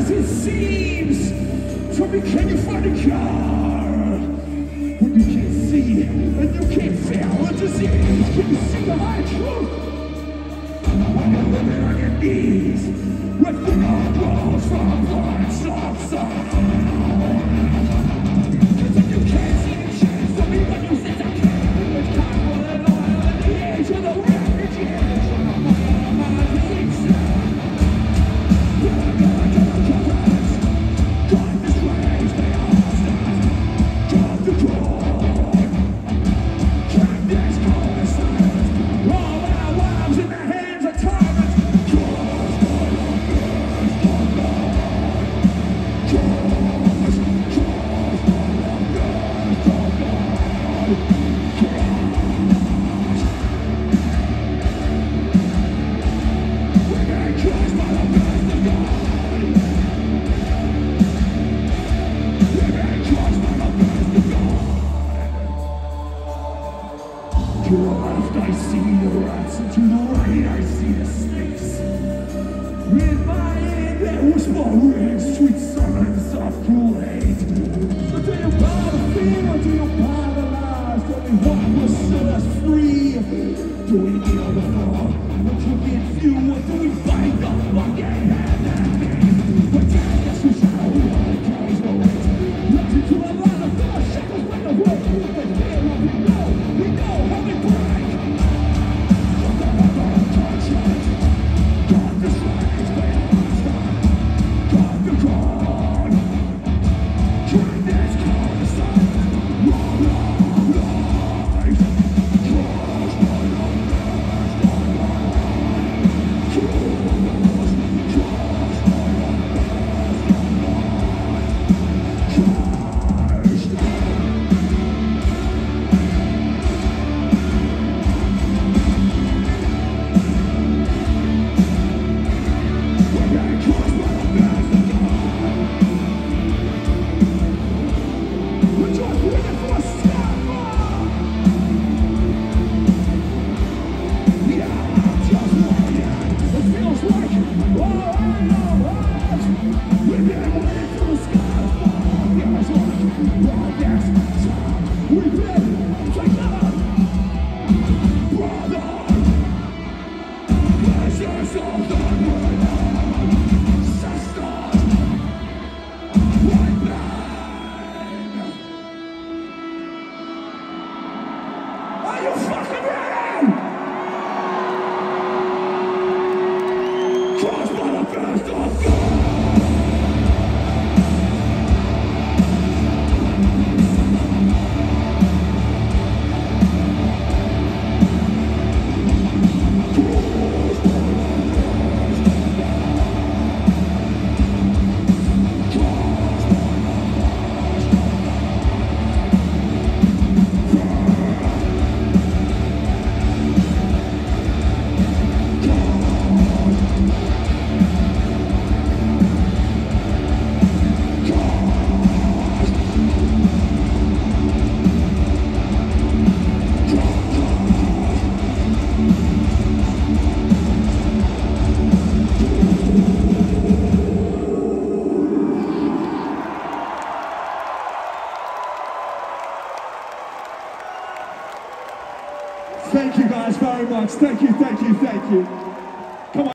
as it seems. Tell me, can you find a car? When you can't see and you can't feel a disease, can you see the high truth? When you're living on your knees, with the walls from one soft side. Cause if you can't see the chance to me when you said I can't, it's time for an oil at the age of the refugees. To the left I see the rats, and to the right I see the snakes. In my hand they whisper sweet summons of Kool-Aid. So do you buy the fear or do you buy the lies? Tell me what will set us free. Do we kneel before or do we view, or do we fight the fucking hand that means? But damn, yes, we shall we all cause the weight. Left into a line of four shackles by the way. But here we know how we break. God the slaves, they are stop. God the God. Turn this cornerstone. Long life. Trust my own best on Are you fucking ready? Crossed by the best of God. Thank you guys very much. Thank you, thank you, thank you.